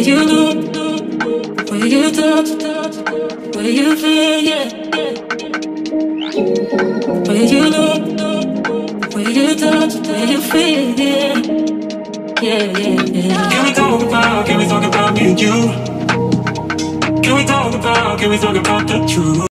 you look, where you touch, where you feel, yeah. Where you look, where you touch, where you feel, yeah. Yeah, yeah, yeah. Can we talk about me and you? Can we talk about the truth?